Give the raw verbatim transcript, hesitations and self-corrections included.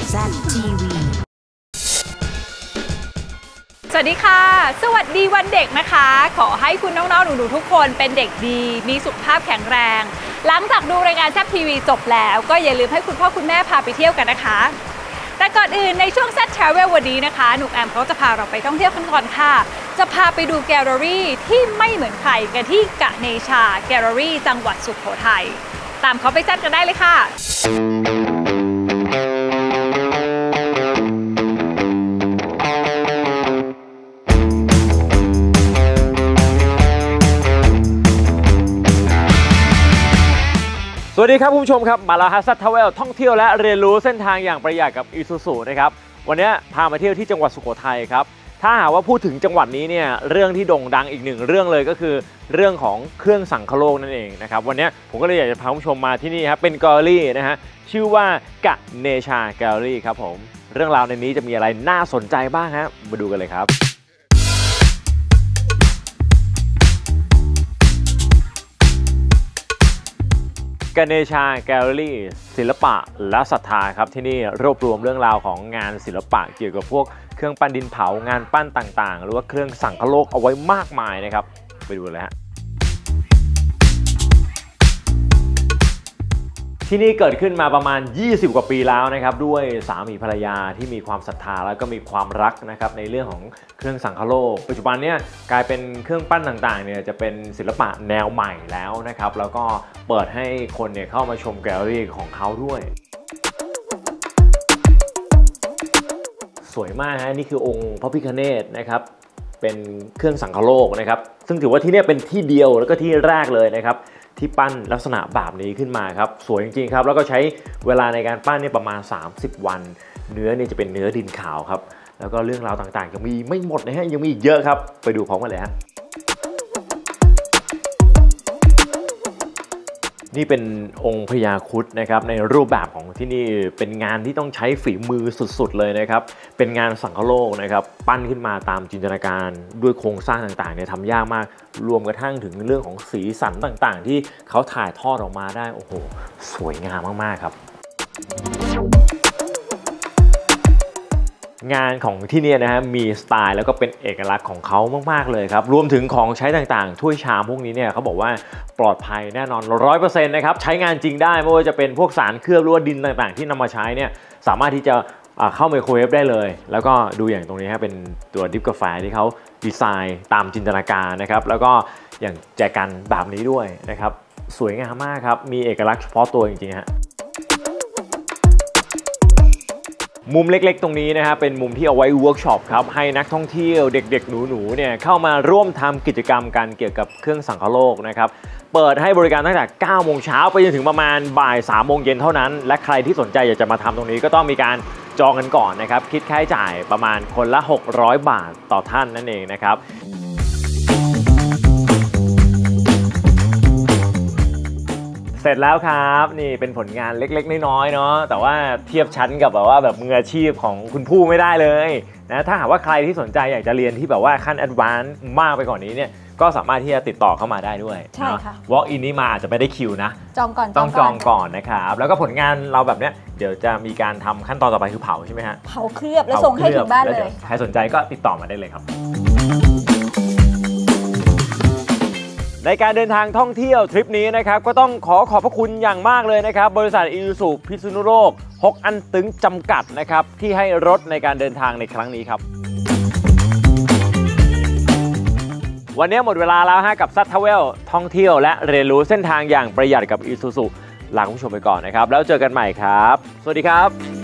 แซด ที วีสวัสดีค่ะสวัสดีวันเด็กนะคะขอให้คุณน้องๆหนูๆทุกคนเป็นเด็กดีมีสุขภาพแข็งแรงหลังจากดูรายการแซด ที วี จบแล้วก็อย่าลืมให้คุณพ่อคุณแม่พาไปเที่ยวกันนะคะแต่ก่อนอื่นในช่วง แซด Travel วันนี้นะคะหนุ่มแอมเขาจะพาเราไปท่องเที่ยวกันก่อนค่ะจะพาไปดูแกลเลอรี่ที่ไม่เหมือนใครกันที่กะเนชาแกลเลอรี่จังหวัดสุโขทัยตามเขาไปแซดกันได้เลยค่ะสวัสดีครับคุณผู้ชมครับมาแล้วฮะ แซด Travel ท่องเที่ยวและเรียนรู้เส้นทางอย่างประหยัดกับ Isuzu นะครับวันนี้พามาเที่ยวที่จังหวัดสุโขทัยครับถ้าหากว่าพูดถึงจังหวัดนี้เนี่ยเรื่องที่โด่งดังอีกหนึ่งเรื่องเลยก็คือเรื่องของเครื่องสังคโลกนั่นเองนะครับวันนี้ผมก็เลยอยากจะพาคุณผู้ชมมาที่นี่ครับเป็นแกลเลอรี่นะฮะชื่อว่ากะเนชาแกลเลอรี่ครับผมเรื่องราวในนี้จะมีอะไรน่าสนใจบ้างฮะมาดูกันเลยครับกะเนชาแกลเลอรี่ศิลปะและศรัทธาครับที่นี่รวบรวมเรื่องราวของงานศิลปะเกี่ยวกับพวกเครื่องปั้นดินเผางานปั้นต่างๆหรือว่าเครื่องสังคโลกเอาไว้มากมายนะครับไปดูเลยฮะที่นี่เกิดขึ้นมาประมาณยี่สิบกว่าปีแล้วนะครับด้วยสามีภรรยาที่มีความศรัทธาแล้วก็มีความรักนะครับในเรื่องของเครื่องสังคโลกปัจจุบันเนี่ยกลายเป็นเครื่องปั้นต่างๆเนี่ยจะเป็นศิลปะแนวใหม่แล้วนะครับแล้วก็เปิดให้คนเนี่ยเข้ามาชมแกลเลอรี่ของเขาด้วยสวยมากฮะนี่คือองค์พระพิฆเนศนะครับเป็นเครื่องสังคโลกนะครับซึ่งถือว่าที่นี่เป็นที่เดียวแล้วก็ที่แรกเลยนะครับที่ปั้นลักษณะแบบนี้ขึ้นมาครับสวยจริงๆครับแล้วก็ใช้เวลาในการปั้นเนี่ยประมาณสามสิบวันเนื้อเนี่ยจะเป็นเนื้อดินขาวครับแล้วก็เรื่องราวต่างๆยังมีไม่หมดนะฮะยังมีอีกเยอะครับไปดูพร้อมกันเลยฮะนี่เป็นองค์พญาครุฑนะครับในรูปแบบของที่นี่เป็นงานที่ต้องใช้ฝีมือสุดๆเลยนะครับเป็นงานสังคโลกนะครับปั้นขึ้นมาตามจินตนาการด้วยโครงสร้างต่างๆเนี่ยทำยากมากรวมกระทั่งถึงเรื่องของสีสันต่างๆที่เขาถ่ายทอดออกมาได้โอ้โหสวยงามมากๆครับงานของที่นี่นะฮะมีสไตล์แล้วก็เป็นเอกลักษณ์ของเขามากๆเลยครับรวมถึงของใช้ต่างๆถ้วยชามพวกนี้เนี่ยเขาบอกว่าปลอดภัยแน่นอน ร้อยเปอร์เซ็นต์ นะครับใช้งานจริงได้ไม่ว่าจะเป็นพวกสารเคลือบหรือว่าดินต่างๆที่นำมาใช้เนี่ยสามารถที่จะเข้าไมโครเวฟได้เลยแล้วก็ดูอย่างตรงนี้ฮะเป็นตัวดริปกาแฟที่เขาดีไซน์ตามจินตนาการนะครับแล้วก็อย่างแจกันแบบนี้ด้วยนะครับสวยงามมากครับมีเอกลักษณ์เฉพาะตัวจริงๆฮะมุมเล็กๆตรงนี้นะครับเป็นมุมที่เอาไว้เวิร์กช็อปครับให้นักท่องเที่ยวเด็กๆหนูๆเนี่ยเข้ามาร่วมทำกิจกรรมกันเกี่ยวกับเครื่องสังคโลกนะครับเปิดให้บริการตั้งแต่เก้าโมงเช้าไปจนถึงประมาณบ่ายสามโมงเย็นเท่านั้นและใครที่สนใจอยากจะมาทำตรงนี้ก็ต้องมีการจองกันก่อนนะครับคิดค่าใช้จ่ายประมาณคนละหกร้อยบาทต่อท่านนั่นเองนะครับเสร็จแล้วครับนี่เป็นผลงานเล็กๆน้อยๆเนาะแต่ว่าเทียบชั้นกับแบบว่าแบบมืออาชีพของคุณผู้ไม่ได้เลยนะถ้าหากว่าใครที่สนใจอยากจะเรียนที่แบบว่าขั้นแอดวานซ์มากไปกว่านนี้เนี่ยก็สามารถที่จะติดต่อเข้ามาได้ด้วยใช่ค่ะ Walk in นี้มาอาจจะไม่ได้คิวนะจองก่อนต้องจองก่อนนะครับแล้วก็ผลงานเราแบบเนี้ยเดี๋ยวจะมีการทำขั้นตอนต่อไปคือเผาใช่ไหมฮะเผาเคลือบแล้วส่งให้ถึงบ้านเลยใครสนใจก็ติดต่อมาได้เลยครับในการเดินทางท่องเที่ยวทริปนี้นะครับก็ต้องขอขอบพระคุณอย่างมากเลยนะครับบริษัท Isuzu พิษณุโลกฮกอันตึงจำกัดนะครับที่ให้รถในการเดินทางในครั้งนี้ครับวันนี้หมดเวลาแล้วฮะกับ แซด Travel ท่องเที่ยวและเรียนรู้เส้นทางอย่างประหยัดกับ Isuzu ลาคุณผู้ชมไปก่อนนะครับแล้วเจอกันใหม่ครับสวัสดีครับ